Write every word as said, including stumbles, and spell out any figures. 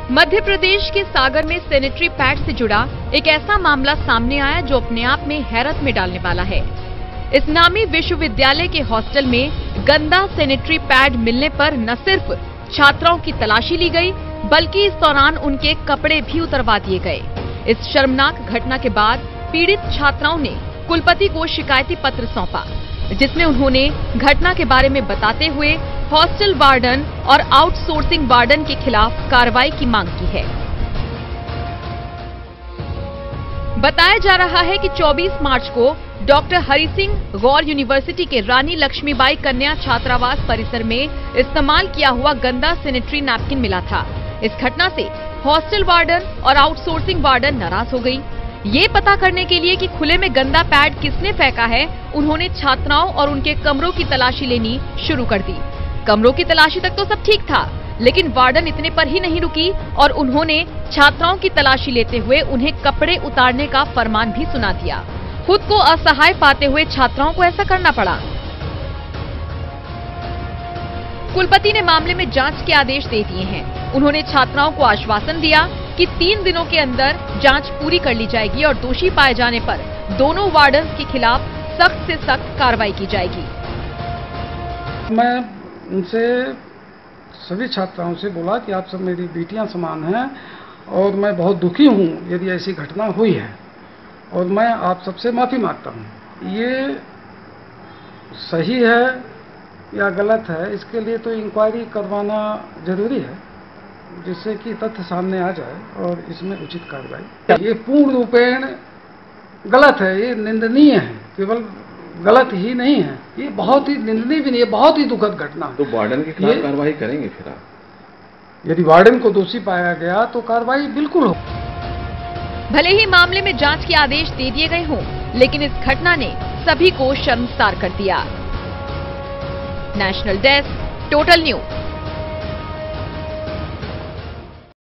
मध्य प्रदेश के सागर में sanitary pad से जुड़ा एक ऐसा मामला सामने आया जो अपने आप में हैरत में डालने वाला है। इस नामी विश्वविद्यालय के हॉस्टल में गंदा सैनिटरी पैड मिलने पर न सिर्फ छात्राओं की तलाशी ली गई, बल्कि इस दौरान उनके कपड़े भी उतरवा दिए गए। इस शर्मनाक घटना के बाद पीड़ित छात्राओं ने कुलपति को शिकायती पत्र सौंपा, जिसमें उन्होंने घटना के बारे में बताते हुए हॉस्टल वार्डन और आउटसोर्सिंग वार्डन के खिलाफ कार्रवाई की मांग की है। बताया जा रहा है कि चौबीस मार्च को डॉक्टर हरि सिंह गौर यूनिवर्सिटी के रानी लक्ष्मीबाई कन्या छात्रावास परिसर में इस्तेमाल किया हुआ गंदा सैनिटरी नैपकिन मिला था। इस घटना से हॉस्टल वार्डन और आउटसोर्सिंग वार्डन नाराज हो गई। ये पता करने के लिए कि खुले में गंदा पैड किसने फेंका है, उन्होंने छात्राओं और उनके कमरों की तलाशी लेनी शुरू कर दी। कमरों की तलाशी तक तो सब ठीक था, लेकिन वार्डन इतने पर ही नहीं रुकी और उन्होंने छात्राओं की तलाशी लेते हुए उन्हें कपड़े उतारने का फरमान भी सुना दिया। खुद को असहाय पाते हुए छात्राओं को ऐसा करना पड़ा। कुलपति ने मामले में जांच के आदेश दे दिए हैं। उन्होंने छात्राओं को आश्वासन दिया कि तीन दिनों के अंदर जांच पूरी कर ली जाएगी और दोषी पाए जाने पर दोनों वार्डन के खिलाफ सख्त से सख्त कार्रवाई की जाएगी। मैं उनसे सभी छात्राओं से बोला कि आप सब मेरी बेटियां समान हैं और मैं बहुत दुखी हूं यदि ऐसी घटना हुई है, और मैं आप सबसे माफी मांगता हूं। ये सही है या गलत है, इसके लिए तो इंक्वायरी करवाना जरूरी है, जिससे कि तथ्य सामने आ जाए और इसमें उचित कार्रवाई। ये पूर्ण रूपेण गलत है, ये निंदनीय है, केवल गलत ही नहीं है, ये बहुत ही निंदनीय भी नहीं है, बहुत ही दुखद घटना। तो वार्डन के खिलाफ कार्रवाई करेंगे फिर आप? यदि वार्डन को दोषी पाया गया तो कार्रवाई बिल्कुल हो। भले ही मामले में जांच के आदेश दे दिए गए हों, लेकिन इस घटना ने सभी को शर्मसार कर दिया। National desk, total news.